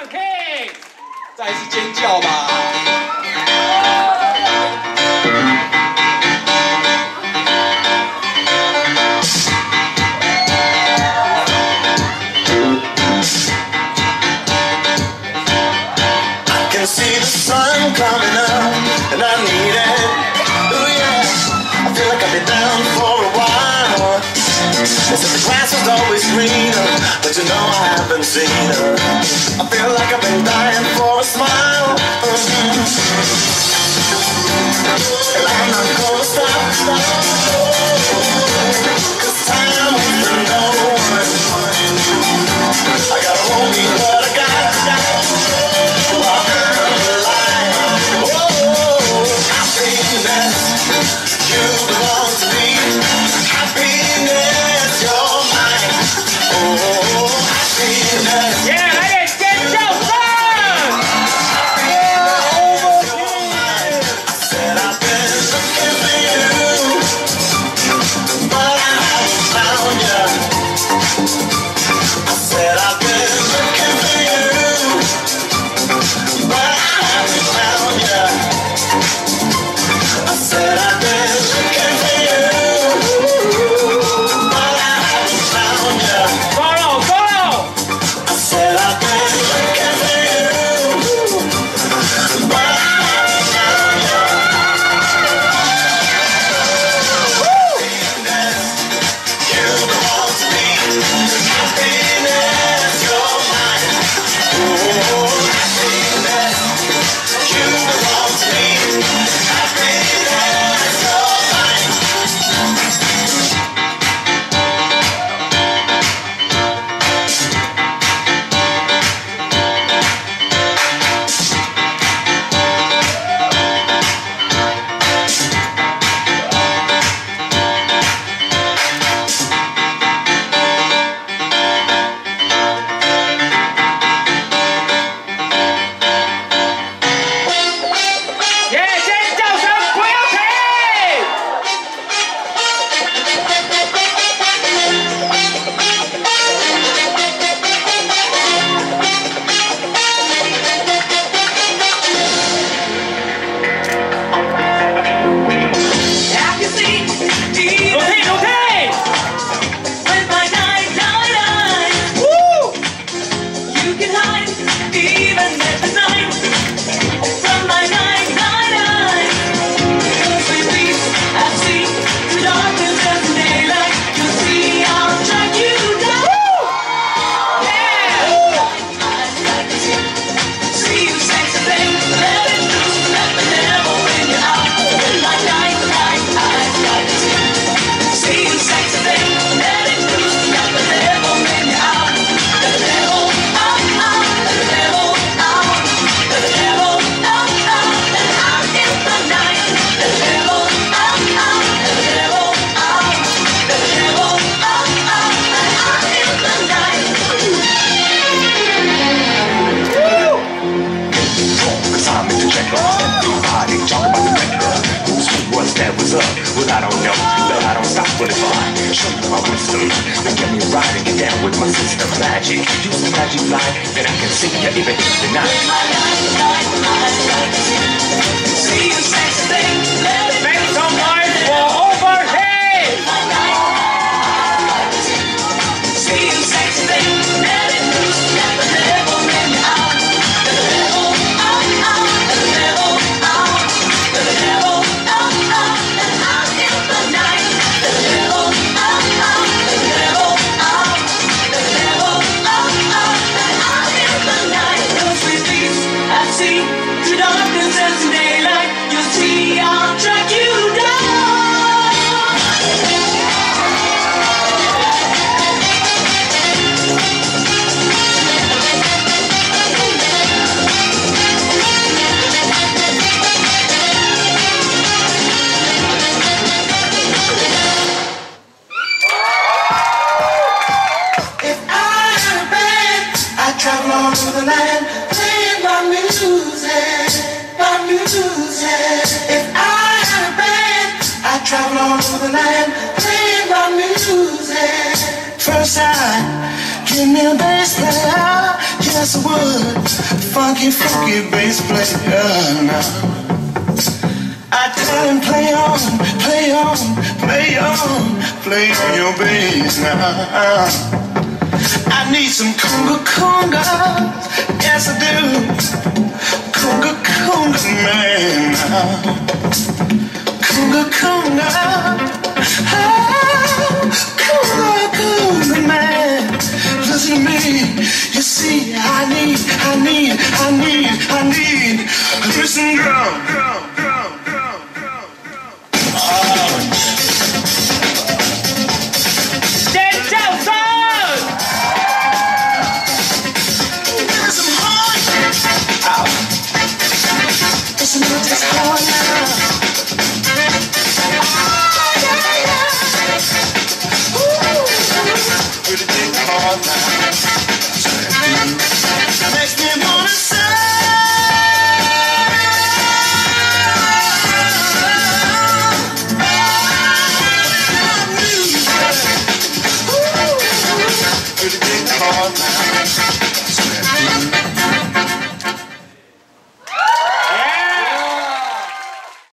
，King， 再一次尖叫吧！ See the sun coming up, and I need it. Ooh yeah, I feel like I've been down for a while. They said the grass was always greener, but you know I haven't seen her. I feel like I've been dying for a smile. And I'm not gonna stop, 'cause time is for no one. I gotta hold me, but I got. You belong to me. Happiness, you're mine. Oh, happiness. Yeah, 来点尖叫声！ Happiness, you're mine. I said I've been looking for you, but I haven't found you. I said I've been looking for you, but I haven't found you. I said I've been looking for you, but I haven't found you. Solo, solo！ I said I've been looking for you, but I haven't found you. Happiness, you belong to me. Happiness, you're mine. Oh, happiness, you belong to me. Happiness, you're mine. Yeah， 尖叫声不要停！ I can see even 努力努力！ when my night, Woo！ you can hide even at the night from my night. Cause we reach, I see through darkness and daylight. You see, I'll track you down. Yeah！ I'd like to see you sexy thing. Let it loose, let the devil win you out. When my night, I'd like to see you sexy thing. Let it loose, let the devil win you out. Let the devil out, let the devil out, let the devil out, and out in the night. Let the devil out, let the devil out, let the devil out, and out in the night. Cause I'm in the checker. Everybody talking about the record. Who's who, what's that, what's up? Well, I don't know, but I don't stop with it fine. Show you my wisdom, then get me right and get down with my system. Magic, use the magic line, then I can see you even in the night. See you sexy thing, let it Make some noise for overhead! see you sexy thing, let it loose, let the devil win you out. Let the devil out, let the devil out, let the devil out, and out in the night. Let the devil out, let the devil out, let the devil out, and out in the night. Those sweet beats I see through darkness and daylight. You see, I'll track you down. If I had a band, I'd travel all over the land, playing my music, my music. If I had a band, I'd travel all over the land, playing my music. First I Give me a bass player, yes I would. Funky, funky bass player now. I tell him play on, play on, play on, play on your bass now. I need some conga congas, yes I do. Conga conga man now. Conga conga, oh, conga conga man. Listen to me, you see I need, listen girl. Makes me wanna say pretty big hard now.